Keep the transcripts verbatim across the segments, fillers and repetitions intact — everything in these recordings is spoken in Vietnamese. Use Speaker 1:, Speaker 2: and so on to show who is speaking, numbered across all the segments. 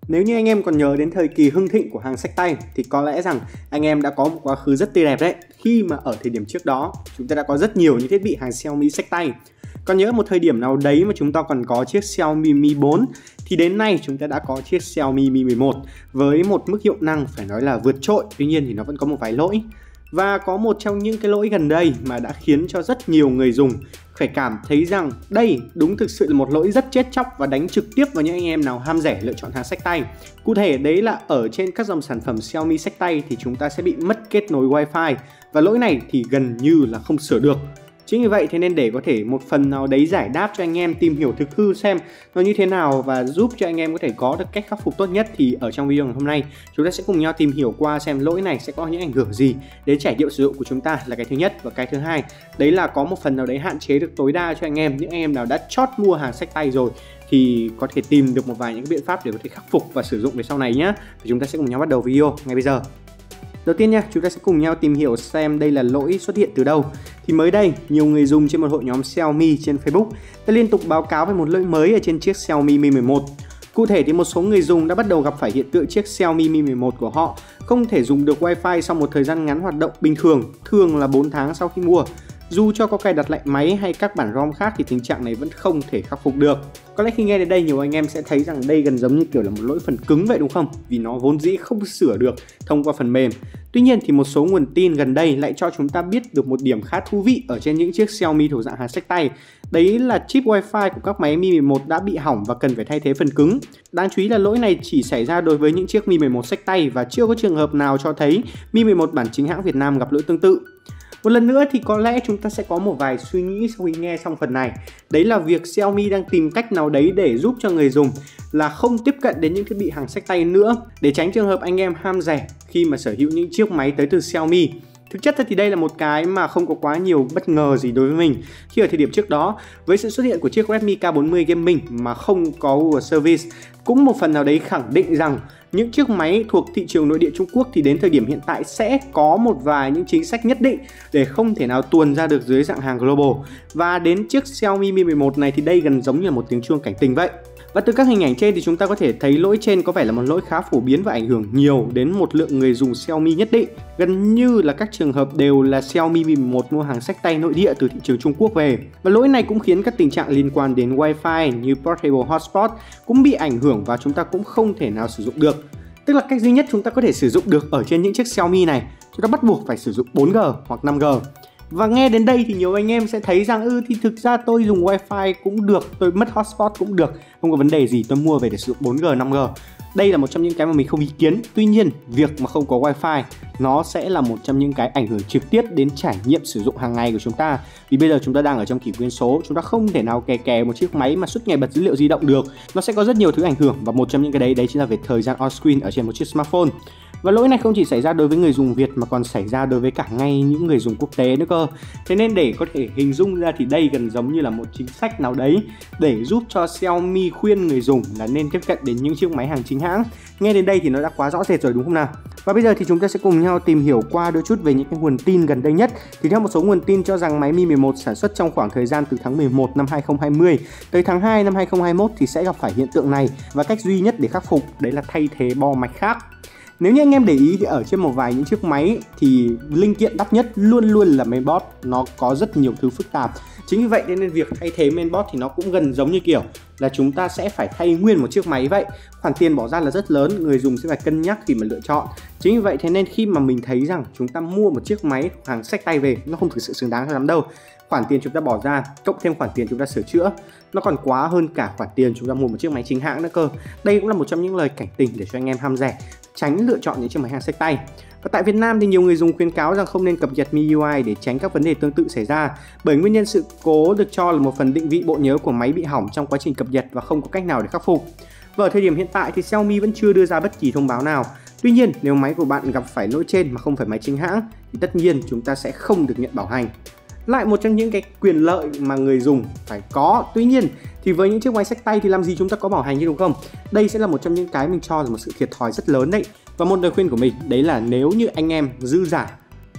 Speaker 1: Nếu như anh em còn nhớ đến thời kỳ hưng thịnh của hàng xách tay thì có lẽ rằng anh em đã có một quá khứ rất tươi đẹp đấy. Khi mà ở thời điểm trước đó chúng ta đã có rất nhiều những thiết bị hàng Xiaomi xách tay. Còn nhớ một thời điểm nào đấy mà chúng ta còn có chiếc Xiaomi Mi bốn thì đến nay chúng ta đã có chiếc Xiaomi Mi mười một với một mức hiệu năng phải nói là vượt trội. Tuy nhiên thì nó vẫn có một vài lỗi. Và có một trong những cái lỗi gần đây mà đã khiến cho rất nhiều người dùng phải cảm thấy rằng đây đúng thực sự là một lỗi rất chết chóc và đánh trực tiếp vào những anh em nào ham rẻ lựa chọn hàng xách tay. Cụ thể đấy là ở trên các dòng sản phẩm Xiaomi xách tay thì chúng ta sẽ bị mất kết nối Wi-Fi. Và lỗi này thì gần như là không sửa được. Chính vì vậy thế nên để có thể một phần nào đấy giải đáp cho anh em tìm hiểu thực hư xem nó như thế nào và giúp cho anh em có thể có được cách khắc phục tốt nhất, thì ở trong video ngày hôm nay chúng ta sẽ cùng nhau tìm hiểu qua xem lỗi này sẽ có những ảnh hưởng gì đến trải nghiệm sử dụng của chúng ta là cái thứ nhất. Và cái thứ hai đấy là có một phần nào đấy hạn chế được tối đa cho anh em, những anh em nào đã chót mua hàng xách tay rồi thì có thể tìm được một vài những biện pháp để có thể khắc phục và sử dụng về sau này nhé. Thì chúng ta sẽ cùng nhau bắt đầu video ngay bây giờ. Đầu tiên nha, chúng ta sẽ cùng nhau tìm hiểu xem đây là lỗi xuất hiện từ đâu. Thì mới đây, nhiều người dùng trên một hội nhóm Xiaomi trên Facebook đã liên tục báo cáo về một lỗi mới ở trên chiếc Xiaomi Mi mười một. Cụ thể thì một số người dùng đã bắt đầu gặp phải hiện tượng chiếc Xiaomi Mi mười một của họ không thể dùng được Wi-Fi sau một thời gian ngắn hoạt động bình thường, thường là bốn tháng sau khi mua. Dù cho có cài đặt lại máy hay các bản ROM khác thì tình trạng này vẫn không thể khắc phục được. Có lẽ khi nghe đến đây nhiều anh em sẽ thấy rằng đây gần giống như kiểu là một lỗi phần cứng vậy đúng không? Vì nó vốn dĩ không sửa được thông qua phần mềm. Tuy nhiên thì một số nguồn tin gần đây lại cho chúng ta biết được một điểm khá thú vị ở trên những chiếc Xiaomi thuộc dạng hàng xách tay. Đấy là chip Wi-Fi của các máy Mi mười một đã bị hỏng và cần phải thay thế phần cứng. Đáng chú ý là lỗi này chỉ xảy ra đối với những chiếc Mi mười một xách tay và chưa có trường hợp nào cho thấy Mi mười một bản chính hãng Việt Nam gặp lỗi tương tự. Một lần nữa thì có lẽ chúng ta sẽ có một vài suy nghĩ sau khi nghe xong phần này. Đấy là việc Xiaomi đang tìm cách nào đấy để giúp cho người dùng là không tiếp cận đến những thiết bị hàng xách tay nữa, để tránh trường hợp anh em ham rẻ khi mà sở hữu những chiếc máy tới từ Xiaomi. Thực chất thì đây là một cái mà không có quá nhiều bất ngờ gì đối với mình, khi ở thời điểm trước đó với sự xuất hiện của chiếc Redmi K bốn mươi Gaming mà không có Google Service cũng một phần nào đấy khẳng định rằng những chiếc máy thuộc thị trường nội địa Trung Quốc thì đến thời điểm hiện tại sẽ có một vài những chính sách nhất định để không thể nào tuồn ra được dưới dạng hàng global. Và đến chiếc Xiaomi Mi mười một này thì đây gần giống như là một tiếng chuông cảnh tỉnh vậy. Và từ các hình ảnh trên thì chúng ta có thể thấy lỗi trên có vẻ là một lỗi khá phổ biến và ảnh hưởng nhiều đến một lượng người dùng Xiaomi nhất định. Gần như là các trường hợp đều là Xiaomi Mi mười một mua hàng xách tay nội địa từ thị trường Trung Quốc về. Và lỗi này cũng khiến các tình trạng liên quan đến Wi-Fi như Portable Hotspot cũng bị ảnh hưởng và chúng ta cũng không thể nào sử dụng được. Tức là cách duy nhất chúng ta có thể sử dụng được ở trên những chiếc Xiaomi này, chúng ta bắt buộc phải sử dụng bốn G hoặc năm G. Và nghe đến đây thì nhiều anh em sẽ thấy rằng ừ thì thực ra tôi dùng Wi-Fi cũng được, tôi mất hotspot cũng được, không có vấn đề gì, tôi mua về để sử dụng bốn G, năm G. Đây là một trong những cái mà mình không ý kiến. Tuy nhiên, việc mà không có Wi-Fi nó sẽ là một trong những cái ảnh hưởng trực tiếp đến trải nghiệm sử dụng hàng ngày của chúng ta. Vì bây giờ chúng ta đang ở trong kỷ nguyên số, chúng ta không thể nào kè kè một chiếc máy mà suốt ngày bật dữ liệu di động được. Nó sẽ có rất nhiều thứ ảnh hưởng và một trong những cái đấy đấy chính là về thời gian on screen ở trên một chiếc smartphone. Và lỗi này không chỉ xảy ra đối với người dùng Việt mà còn xảy ra đối với cả ngay những người dùng quốc tế nữa cơ. Thế nên để có thể hình dung ra thì đây gần giống như là một chính sách nào đấy để giúp cho Xiaomi khuyên người dùng là nên tiếp cận đến những chiếc máy hàng chính hãng. Nghe đến đây thì nó đã quá rõ rệt rồi đúng không nào? Và bây giờ thì chúng ta sẽ cùng nhau tìm hiểu qua đôi chút về những cái nguồn tin gần đây nhất. Thì theo một số nguồn tin cho rằng máy Mi mười một sản xuất trong khoảng thời gian từ tháng mười một năm hai nghìn không trăm hai mươi tới tháng hai năm hai nghìn không trăm hai mươi mốt thì sẽ gặp phải hiện tượng này. Và cách duy nhất để khắc phục đấy là thay thế bo mạch khác. Nếu như anh em để ý thì ở trên một vài những chiếc máy thì linh kiện đắt nhất luôn luôn là mainboard, nó có rất nhiều thứ phức tạp. Chính vì vậy nên việc thay thế mainboard thì nó cũng gần giống như kiểu là chúng ta sẽ phải thay nguyên một chiếc máy vậy. Khoản tiền bỏ ra là rất lớn, người dùng sẽ phải cân nhắc khi mà lựa chọn. Chính vì vậy thế nên khi mà mình thấy rằng chúng ta mua một chiếc máy hàng xách tay về nó không thực sự xứng đáng lắm đâu. Khoản tiền chúng ta bỏ ra cộng thêm khoản tiền chúng ta sửa chữa nó còn quá hơn cả khoản tiền chúng ta mua một chiếc máy chính hãng nữa cơ. Đây cũng là một trong những lời cảnh tỉnh để cho anh em ham rẻ, tránh lựa chọn những chiếc máy hàng xách tay. Và tại Việt Nam thì nhiều người dùng khuyên cáo rằng không nên cập nhật em i u i để tránh các vấn đề tương tự xảy ra, bởi nguyên nhân sự cố được cho là một phần định vị bộ nhớ của máy bị hỏng trong quá trình cập nhật và không có cách nào để khắc phục. Và ở thời điểm hiện tại thì Xiaomi vẫn chưa đưa ra bất kỳ thông báo nào. Tuy nhiên, nếu máy của bạn gặp phải lỗi trên mà không phải máy chính hãng thì tất nhiên chúng ta sẽ không được nhận bảo hành. Lại một trong những cái quyền lợi mà người dùng phải có. Tuy nhiên thì với những chiếc máy xách tay thì làm gì chúng ta có bảo hành chứ đúng không? Đây sẽ là một trong những cái mình cho là một sự thiệt thòi rất lớn đấy. Và một lời khuyên của mình đấy là nếu như anh em dư giả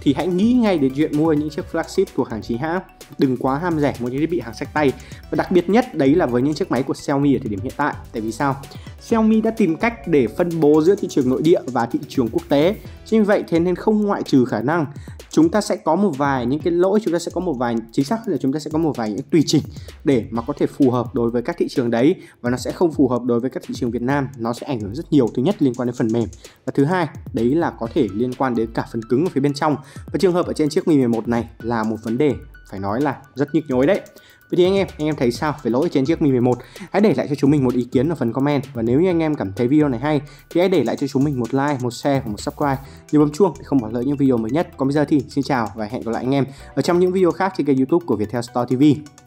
Speaker 1: thì hãy nghĩ ngay đến chuyện mua những chiếc flagship thuộc hàng chính hãng. Đừng quá ham rẻ mua những thiết bị hàng xách tay. Và đặc biệt nhất đấy là với những chiếc máy của Xiaomi ở thời điểm hiện tại. Tại vì sao? Xiaomi đã tìm cách để phân bố giữa thị trường nội địa và thị trường quốc tế. Chính vì vậy thế nên không ngoại trừ khả năng chúng ta sẽ có một vài những cái lỗi, chúng ta sẽ có một vài chính xác là chúng ta sẽ có một vài những tùy chỉnh để mà có thể phù hợp đối với các thị trường đấy, và nó sẽ không phù hợp đối với các thị trường Việt Nam. Nó sẽ ảnh hưởng rất nhiều. Thứ nhất liên quan đến phần mềm, và thứ hai đấy là có thể liên quan đến cả phần cứng ở phía bên trong. Và trường hợp ở trên chiếc Mi mười một này là một vấn đề phải nói là rất nhức nhối đấy. Vậy thì anh em, anh em thấy sao về lỗi trên chiếc Mi mười một? Hãy để lại cho chúng mình một ý kiến ở phần comment. Và nếu như anh em cảm thấy video này hay thì hãy để lại cho chúng mình một like, một share và một subscribe. Nhớ bấm chuông để không bỏ lỡ những video mới nhất. Còn bây giờ thì xin chào và hẹn gặp lại anh em ở trong những video khác trên kênh YouTube của Viettel Store ti vi.